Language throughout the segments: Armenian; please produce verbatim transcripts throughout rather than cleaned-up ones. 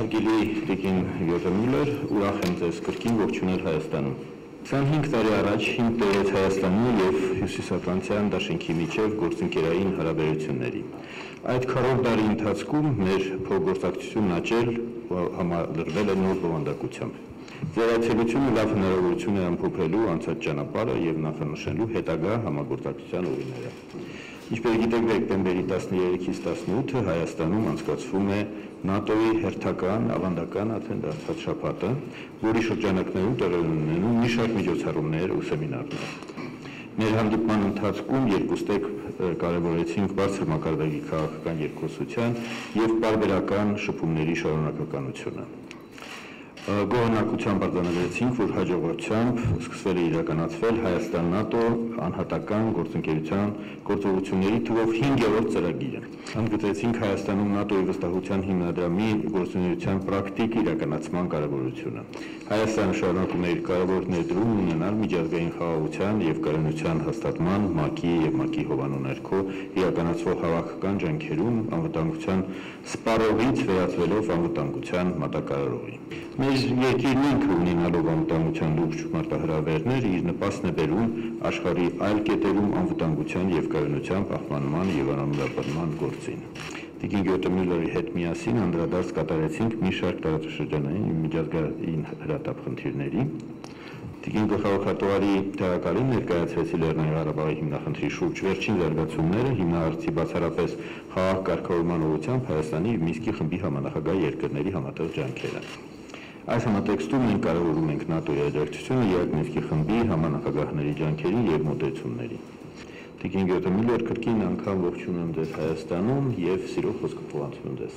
Հարգելի Տիկին Գյոտեմյուլեր, ուրախ եմ ձեզ կրկին ողջունել Հայաստանում։ քսանհինգ տարի առաջ հիմք տվեց Հայաստանի և Հյուսիսատլանտյան դաշինքի միջև գործընկերային հարաբերությունների։ Այդ քառորդ տարի ընթացքում մեր փոխգործակցությունն աճել ու համալրվել է նոր բովանդակությամբ։ Ձեր այցելությունը լավ հնարավորություն է ամփոփելու անցած ճանապարհը և նախանշելու հետագա համագործակցության ուղիները։ Ինչպես գիտեք, դեկտեմբերի տասներեքից տասնութը Հայաստանում անցկացվում է ՆԱՏՕ-ի հերթական ավանդական արդեն դարձած շաբաթը, որի շրջանակներում տեղի ունենում մի շարք միջոցառումներ ու սեմինարներ։ Մեր հանդիպման ընթացքում երկուստեք կարևորեցինք բարձր մակարդակի քաղաքական երկխոսության և պարբերական շփումների շարունակականությունը։ Գոհունակությամբ արձանագրեցինք, որ հաջողությամբ սկսվել է իրականացվել Հայաստան-ՆԱՏՕ անհատական գործընկերության գործողությունների թվով հինգերորդ ծրագիրը։ Ընդգծեցինք Հայաստանում ՆԱՏՕ-ի վստահության հիմնադրամի գործունեության պրակտիկ իրականացման կարևորությունը։ Հայաստանը շարունակում է իր կարևոր ներդրումն ունենալ միջազգային խաղաղության և կայունության հաստատման, ՄԱԿ-ի և ՄԱԿ-ի հովանու ներքո իրականացվող հավաքական ջանքերում անվտանգության սպառողից վերածվելով անվտանգության մատակարարողի։ Մեր երկիրն ինքը ունենալով անվտանգության լուրջ մարտահրավերներ, իր նպաստն է բերում աշխարհի այլ կետերում անվտանգության և կայունության պահպանման և անվտանգության գործին։ Տիկին Գյոտեմյուլերի հետ միասին անդրադարձ կատարեցինք մի շարք տարածաշրջանային միջազգային հրատապ խնդիրների։ Տիկին Գլխավոր քարտուղարի տեղակալին ներկայացրեցի Լեռնային Ղարաբաղի հիմնախնդրի շուրջ վերջին զարգացումները, հիմնահարցի բացառապես խաղաղ կարգավորման ուղղությամբ Հայաստանի և Մինսկի խմբի համանախագահ երկրների համատեղ ջանքերը։ Այս համատեքստում մենք կարևորում ենք ՆԱՏՕ-ի աջակցությունը ԵԱՀԿ Մինսկի խմբի համանախագահների ջանքերին և մոտեցումներին։ Տիկին Գյոտեմյուլեր, կրկին անգամ ողջունում ձեզ Հայաստանում և սիրով խոսքը փոխանցում ձեզ։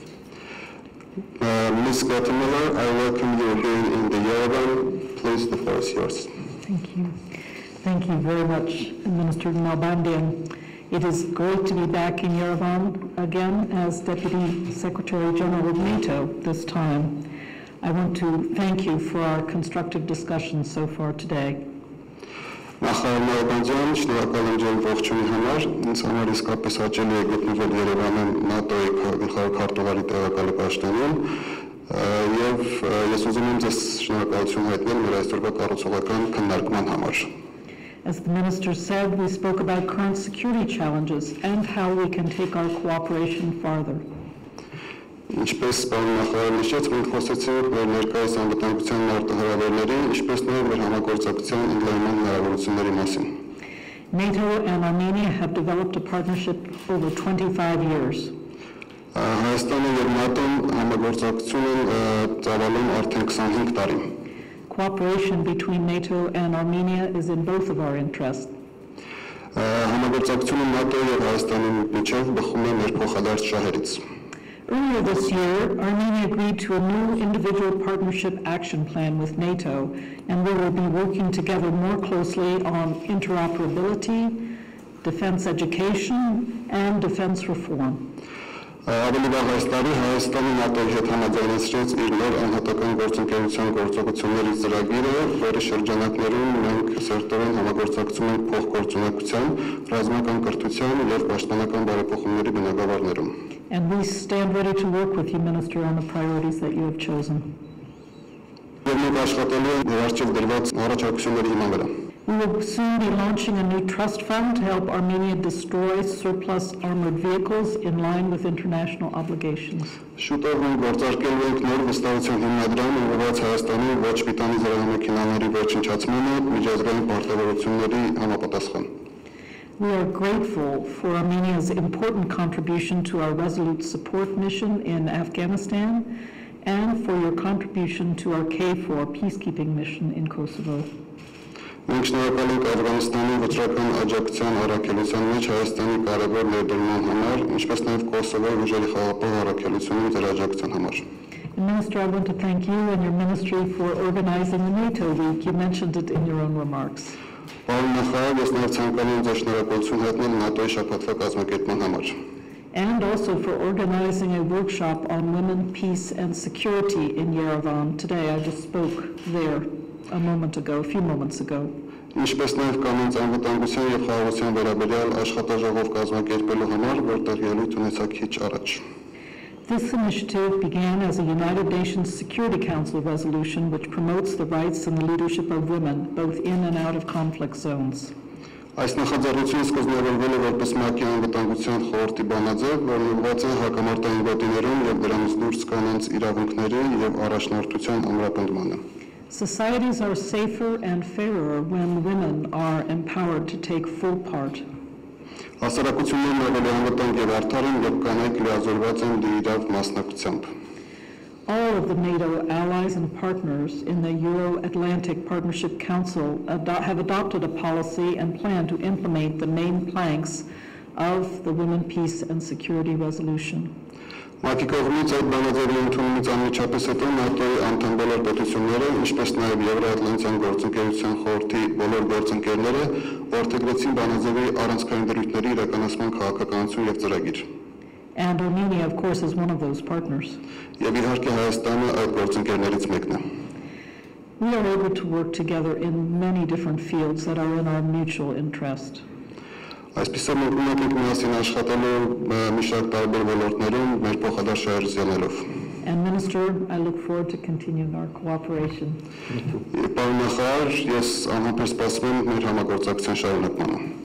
Miz Gautamela, I welcome you again in the Yerevan. Please, the floor is yours. Thank you. Thank you very much, Minister Nalbandian. It is great to be back in Yerevan again as Deputy Secretary General of NATO this time. I want to thank you for our constructive discussions so far today. Նախարար Նալբանդյան, շնորհակալ եմ ձեր ողջույնի համար, ինձ համար իսկապես հաճելի է գտնվել Երևանում ՆԱՏՕ-ի գլխավոր քարտուղարի տեղակալի պաշտոնում և ես ուզում եմ ձեզ շնորհակալություն հայտնել մեր այսօրվա կառուցողական քննարկման համար։ As the Minister said, we spoke about current security challenges and how we can take our cooperation farther. Ինչպես պարոն նախարարը նշեց, մենք խոսեցինք մեր ներկայիս անվտանգության մարտահրավերների, ինչպես նաև մեր համագործակցության ընդլայնման հնարավորությունների մասին։ NATO and Armenia have developed a partnership over twenty-five years. Հայաստանը և ՆԱՏՕ-ն համագործակցություն են ծավալում արդեն քսանհինգ տարի։ Cooperation between NATO and Armenia is in both of our interests. Համագործակցությունը ՆԱՏՕ-ի և Հայաստանի միջև բխում է մեր փոխադարձ շահերից։ Earlier this year, Armenia agreed to a new individual partnership action plan with NATO, and we will be working together more closely on interoperability, defense education, and defense reform. Ավելի վաղ այս տարի Հայաստանը ՆԱՏՕ-ի հետ համաձայնեցրեց իր նոր անհատական գործընկերության գործողությունների ծրագիրը, որի շրջանակներում մենք սերտորեն համագործակցում ենք փոխգործունակության, ռազմական կրթության և պաշտպանական բարեփոխումների բնագավառներում։ And we stand ready to work with you, Minister, on the priorities that you have chosen. Եվ մենք աշխատելու ենք հրաշքով դրված առաջարկությունների հիման վրա։ We will soon be launching a new trust fund to help Armenia destroy surplus armored vehicles in line with international obligations. Շուտով մենք գործարկելու ենք նոր վստահության հիմնադրամ ուղղված Հայաստանի ոչ պիտանի զրահամեքենաների ոչնչացմանը միջազգային պարտավորությունների համապատասխան։ We are grateful for Armenia's important contribution to our resolute support mission in Afghanistan and for your contribution to our K four peacekeeping mission in Kosovo. Մենք շնորհակալ ենք Աֆղանստանի վճռական աջակցության առաքելության մեջ Հայաստանի կարևոր ներդրման համար, ինչպես նաև Կոսովոյի ուժերի խաղաղապահ առաքելությունում ձեր աջակցության համար։ Minister, I want to thank you and your ministry for organizing the NATO week. You mentioned it in your own remarks. Պարոն նախարար, ես նաև ցանկանում եմ ձեր շնորհակալություն հայտնել ՆԱՏՕ-ի շաբաթվա կազմակերպման համար։ And also for organizing a workshop on women, peace and security in Yerevan. Today I just spoke there a moment ago, a few moments ago. Ինչպես նաև կանանց անվտանգության և խաղաղության վերաբերյալ աշխատաժողով կազմակերպելու համար, որտեղ ելույթ ունեցա քիչ առաջ։ This initiative began as a United Nations Security Council resolution which promotes the rights and the leadership of women, both in and out of conflict zones. Այս նախաձեռնությունը սկզբնավորվել է որպես ՄԱԿ-ի անվտանգության խորհրդի բանաձև, որն ուղղված է հակամարտային գոտիներում եւ դրանից դուրս կանանց իրավունքների եւ առաջնորդության ամրապնդմանը։ Societies are safer and fairer when women are empowered to take full part. Հասարակություններն ավելի անվտանգ եւ արդար են, երբ կանայք լիազորված են լիիրավ մասնակցությամբ։ All of the NATO allies and partners in the Euro-Atlantic Partnership Council ado- have adopted a policy and plan to implement the main planks of the Women, Peace and Security Resolution. ՄԱԿ-ի կողմից այդ բանաձևի ընդունումից անմիջապես հետո ՆԱՏՕ-ի անդամ բոլոր պետությունները, ինչպես նաև Եվրոատլանտյան գործընկերության խորհրդի բոլոր գործընկերները որդեգրեցին բանաձևի առանցքային դրույթների իրականացման քաղաքականություն եւ ծրագիր։ And Armenia, of course, is one of those partners. Եվ իհարկե Հայաստանը այդ գործընկերներից մեկն է։ We are able to work together in many different fields that are in our mutual interest. Այսպիսով մենք ունենք ենք միասին աշխատելու մի շարք տարբեր ոլորտներում մեր փոխադարձ շարժիզյաներով։ And Minister, I look forward to continuing our cooperation. Պարոն նախարար, ես անհամբեր սպասում եմ մեր համագործակցության շարունակմանը։